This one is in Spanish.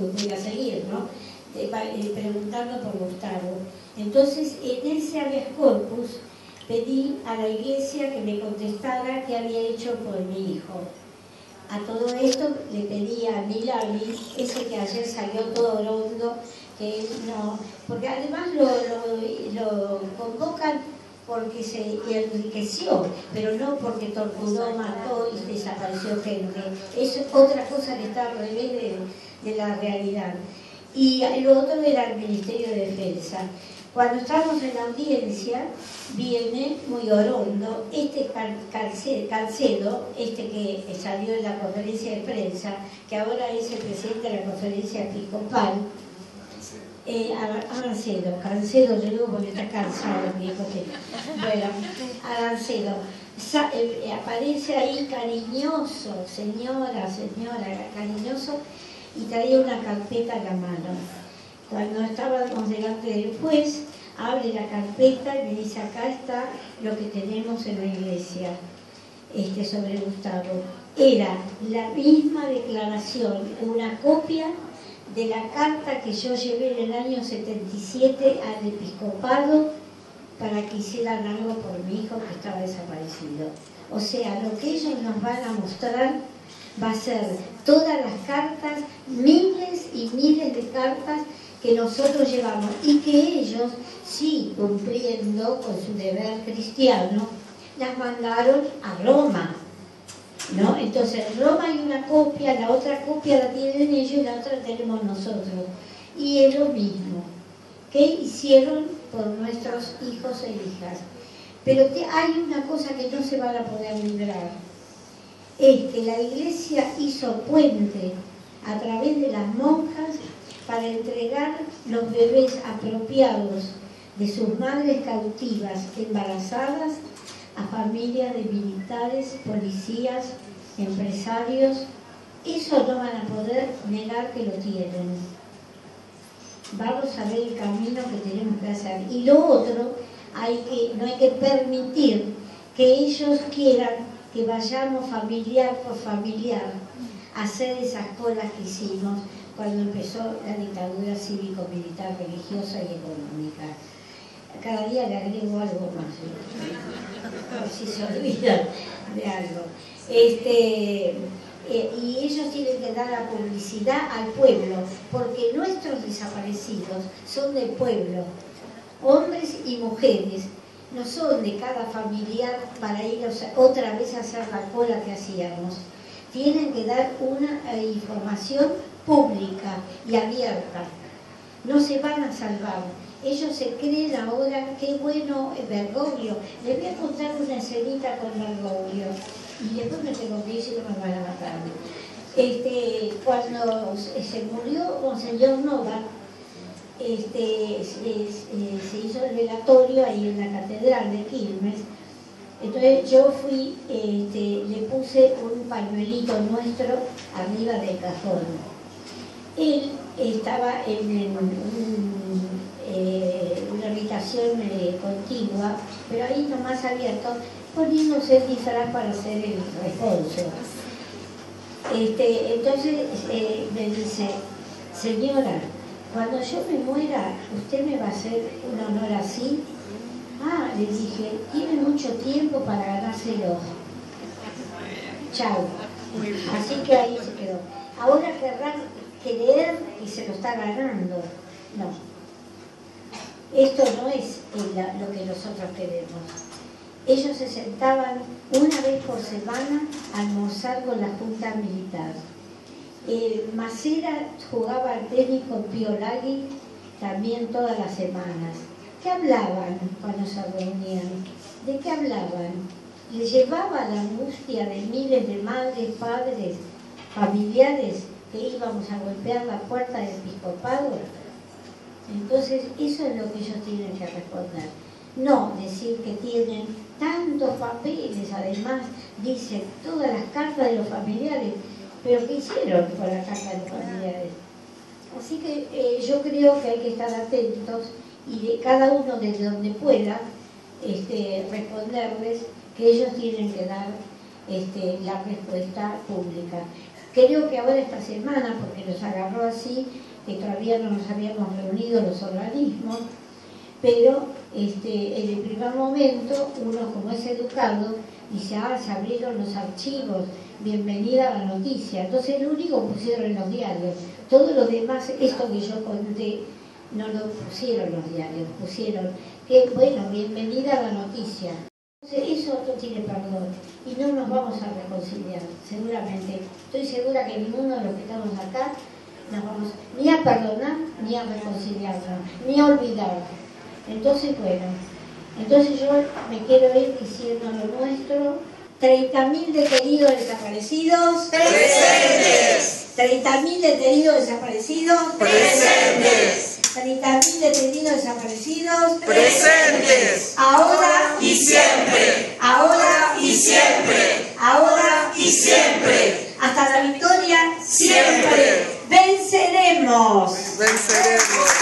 voy a seguir, ¿no? Preguntando por Gustavo. Entonces, en ese habeas corpus pedí a la iglesia que me contestara qué había hecho por mi hijo. A todo esto le pedí a Milagri, ese que ayer salió todo rondo, que él no, porque además lo convocan porque se enriqueció, pero no porque torturó, mató y desapareció gente. Es otra cosa que está al revés de la realidad. Y lo otro era el Ministerio de Defensa. Cuando estamos en la audiencia, viene muy orondo este Calcedo, este que salió en la conferencia de prensa, que ahora es el presidente de la conferencia episcopal. Cancedo, yo digo porque está cansado, viejo. Bueno, Arancedo. Aparece ahí cariñoso, señora, cariñoso, y traía una carpeta en la mano. Cuando estábamos delante del juez, abre la carpeta y me dice, acá está lo que tenemos en la iglesia sobre Gustavo. Era la misma declaración, una copia de la carta que yo llevé en el año 77 al episcopado para que hicieran algo por mi hijo que estaba desaparecido. O sea, lo que ellos nos van a mostrar va a ser todas las cartas, miles y miles de cartas que nosotros llevamos y que ellos, sí, cumpliendo con su deber cristiano, las mandaron a Roma, ¿no? Entonces, en Roma hay una copia, la otra copia la tienen ellos y la otra la tenemos nosotros. Y es lo mismo que hicieron por nuestros hijos e hijas. Pero hay una cosa que no se van a poder librar. Es que la iglesia hizo puente a través de las monjas para entregar los bebés apropiados de sus madres cautivas embarazadas a familias de militares, policías, empresarios. Eso no van a poder negar que lo tienen. Vamos a ver el camino que tenemos que hacer. Y lo otro, no hay que permitir que ellos quieran que vayamos familiar por familiar a hacer esas colas que hicimos cuando empezó la dictadura cívico-militar, religiosa y económica. Cada día le agrego algo más, por si se olvidan de algo. Y ellos tienen que dar la publicidad al pueblo, porque nuestros desaparecidos son del pueblo, hombres y mujeres, no son de cada familiar para ir otra vez a hacer la cola que hacíamos. Tienen que dar una información pública y abierta. No se van a salvar. Ellos se creen ahora, qué bueno Bergoglio. Les voy a contar una escenita con Bergoglio. Y después me tengo que ir si no me van a matar. Cuando se murió Monseñor Nova, se hizo el velatorio ahí en la catedral de Quilmes. Entonces yo fui, le puse un pañuelito nuestro arriba del cajón. Él estaba en una habitación contigua, pero ahí nomás abierto, poniéndose el disfraz para hacer el responso. Entonces me dice, señora, cuando yo me muera, ¿usted me va a hacer un honor así? Ah, le dije, tiene mucho tiempo para ganárselo. Chao. Así que ahí se quedó. Ahora querrán creer que se lo está ganando. No. Esto no es lo que nosotros queremos. Ellos se sentaban una vez por semana a almorzar con la Junta Militar. Macera jugaba al tenis con Piolagui también todas las semanas. ¿Qué hablaban cuando se reunían? ¿De qué hablaban? ¿Les llevaba la angustia de miles de madres, padres, familiares que íbamos a golpear la puerta del episcopado? Entonces, eso es lo que ellos tienen que responder. No decir que tienen tantos papeles, además, dicen todas las cartas de los familiares, pero ¿qué hicieron con la carta de los familiares? Así que yo creo que hay que estar atentos y de cada uno desde donde pueda responderles que ellos tienen que dar la respuesta pública. Creo que ahora esta semana, porque nos agarró así, que todavía no nos habíamos reunido los organismos, pero en el primer momento uno, como es educado, dice, se abrieron los archivos, bienvenida a la noticia. Entonces lo único pusieron en los diarios. Todo lo demás, esto que yo conté, no lo pusieron los diarios, pusieron que, bueno, bienvenida a la noticia. Entonces eso no tiene perdón y no nos vamos a reconciliar, seguramente. Estoy segura que ninguno de los que estamos acá nos vamos ni a perdonar, ni a reconciliarnos, ni a olvidar. Entonces, bueno, entonces yo me quiero ir diciendo lo nuestro. 30.000 detenidos desaparecidos. Presentes. 30.000 detenidos desaparecidos. Presentes. 30.000 detenidos desaparecidos. Presentes. Ahora y siempre. Ahora y siempre. Ahora y siempre. Hasta la victoria. Siempre. Venceremos. Venceremos.